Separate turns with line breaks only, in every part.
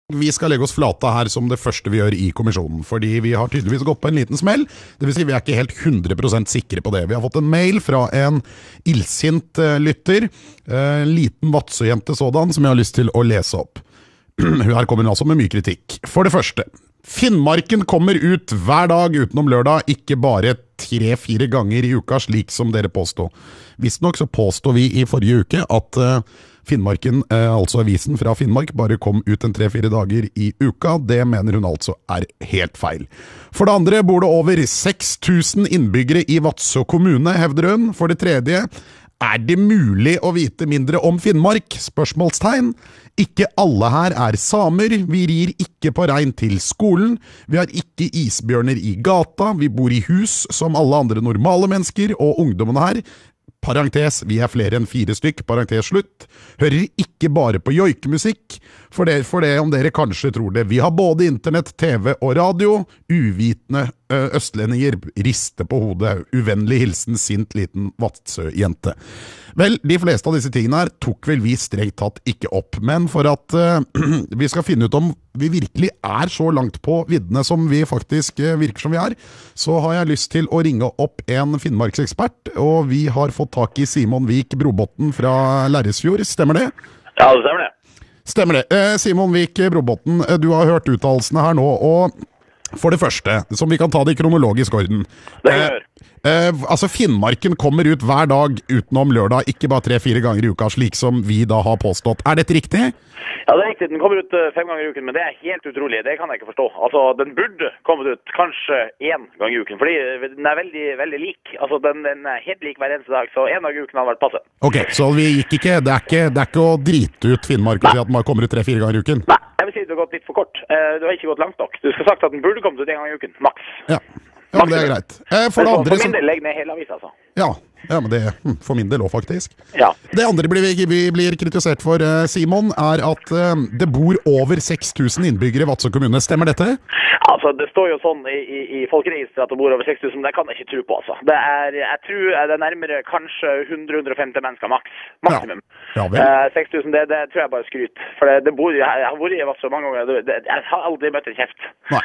Vi skal legge oss flata her som det første vi gjør i kommisjonen, fordi vi har tydeligvis gått på en liten smell. Det vil si vi er ikke helt 100% sikre på det. Vi har fått en mail fra en illsint lytter, en liten Vadsø-jente sådan, som jeg har lyst til å lese opp. Her kommer hun altså med mye kritikk. For det første, Finnmarken kommer ut hver dag utenom lørdag, ikke bare 3-4 ganger i uka, slik som dere påstod. Visstnok så påstod vi i forrige uke at Finnmarken, altså avisen fra Finnmark, bare kom ut en 3-4 dager i uka. Det mener hun altså er helt feil. For det andre bor det over 6000 innbyggere i Vadsø kommune, hevder hun. For det tredje, er det mulig å vite mindre om Finnmark? Spørsmålstegn. Ikke alle her er samer, vi rir ikke på rein til skolen, vi har ikke isbjørner i gata, vi bor i hus som alle andre normale mennesker, og ungdommene her, parentes, vi er flere enn 4 stykk, parentes slutt, hører ikke bare på joikemusikk, for det om dere kanskje tror det. Vi har både internett, TV og radio, uvitende østlendinger, riste på hodet, uvennlig hilsen, sint liten Vadsø-jente. Vel, de fleste av disse tingene her tok vel vi strengt tatt ikke opp, men for at vi skal finne ut om vi virkelig er så langt på viddene som vi faktisk virker som vi er, så har jeg lyst til å ringe opp en Finnmarksekspert, og vi har fått tak i Simon Vik Brobotn fra Lærresfjord, stemmer det?
Ja, det stemmer det.
Stemmer det. Simon Vik Brobotn, du har hørt uttalelsene her nå, og for det første, som vi kan ta det i kronologisk orden.
Det gjør.
Altså Finnmarken kommer ut hver dag utenom lørdag, ikke bare 3-4 ganger i uka, slik som vi da har påstått. Er dette riktig?
Ja, det er riktig. Den kommer ut 5 ganger i uken, men det er helt utrolig. Det kan jeg ikke forstå. Altså, den burde kommet ut kanskje 1 gang i uken, fordi den er veldig, veldig lik. Altså, den er helt lik hver eneste dag, så 1 dag i uken har vært passe.
Ok, så vi gikk ikke, det er ikke å drite ut Finnmark og si at den kommer ut 3-4 ganger i uken?
Nei, jeg vil si at du har gått litt for kort. Du har ikke gått langt nok. Du skal sagt at den burde kommet ut 1 gang i uken, maks.
Ja, men det er greit. For
min del legger ned hele avisen, altså.
Ja, men det for min del også faktisk.
Ja.
Det andre vi blir kritisert for, Simon, er at det bor over 6000 innbyggere i Vadsø kommune. Stemmer dette?
Altså, det står jo sånn i folkeregisteret at det bor over 6000, men det kan jeg ikke tro på, altså. Jeg tror det er nærmere kanskje 100-150 mennesker maksimum.
Ja, vel.
6000, det tror jeg bare skryt. For det bor, jeg har vært i Vadsø mange ganger, jeg har aldri møtt en kjeft.
Nei,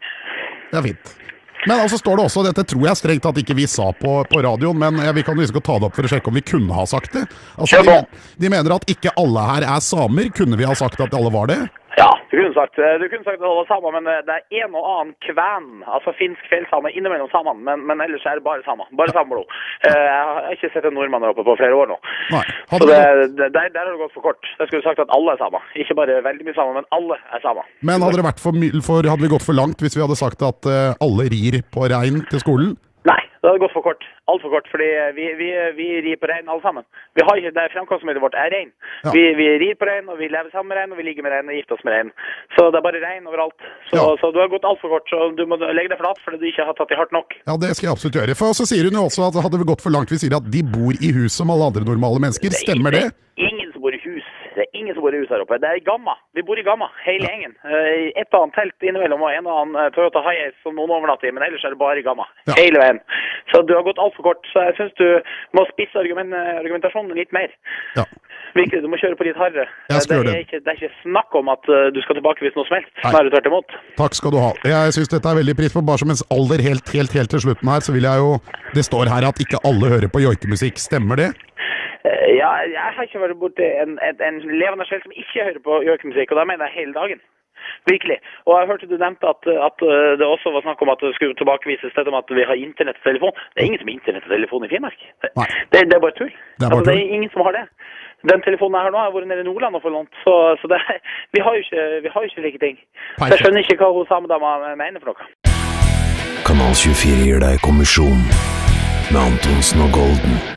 det er fint. Men altså står det også, dette tror jeg strengt at ikke vi sa på radioen, men vi kan jo ta det opp for å sjekke om vi kunne ha sagt det. Altså, de mener at ikke alle her er samer. Kunne vi ha sagt at alle var det?
Ja, du kunne sagt at alle var samer, men det er en og annen kven, altså finsk fjellsame innimellom samene, men ellers er det bare samer. Bare sameblod. Jeg har ikke sett en nordmann der oppe på flere år nå.
Nei.
Så der har det gått for kort. Jeg skulle sagt at alle er samer. Ikke bare veldig mye samer, men alle er samer.
Men hadde det vært hadde vi gått for langt hvis vi hadde sagt at alle rir på rein til skolen?
Nei, det hadde gått for kort. Alt for kort, fordi vi rir på rein alle sammen. Vi har ikke, det fremkomstmiddelet vårt er rein.
Ja.
Vi rir på rein, og vi lever sammen med rein, og vi ligger med rein og gifter oss med rein. Så det er bare rein overalt. Så du har gått alt for kort, så du må legge deg flat, fordi du ikke har tatt det hardt nok.
Ja, det skal jeg absolutt gjøre. For så sier hun jo også at hadde vi gått for langt, vi sier at de bor i hus som alle andre normale mennesker. Stemmer det?
Ingen som bor i hus. Det er ingen som bor i hus her oppe. Det er i Gamma. Vi bor i Gamma, hele gjengen. Et annet telt innimellom og en annen Toyota Hiace som noen overnatter i, men ellers er det bare i Gamma. Ja. Hele veien. Så du har gått alt for kort. Så jeg synes du må spisse argumentasjonen litt mer. Ja. Virkelig, du må kjøre på litt hardere. Det er ikke snakk om at du skal tilbakevise noe som helst. Snarere tvert imot.
Takk skal du ha. Jeg synes dette er veldig pris på. Bare som en alder helt til slutten her, så vil jeg jo... Det står her at ikke alle hører på joikemusikk. Stemmer det?
Ja, jeg har ikke vært borte en levende selv som ikke hører på joikemusikk, og da mener jeg hele dagen. Virkelig. Og jeg hørte du nevnte at det også var snakk om at det skulle tilbakevises dette om at vi har internett og telefon. Det er ingen som har internett og telefon i Finnmark. Det er bare tull. Det er ingen som har det. Den telefonen jeg har nå har vært nede i Nordland og for lånt, så vi har jo ikke slike ting. Så jeg skjønner ikke hva hun samedama mener for noe.
Kanal 24 gir deg kommisjon med Antonsen og Golden.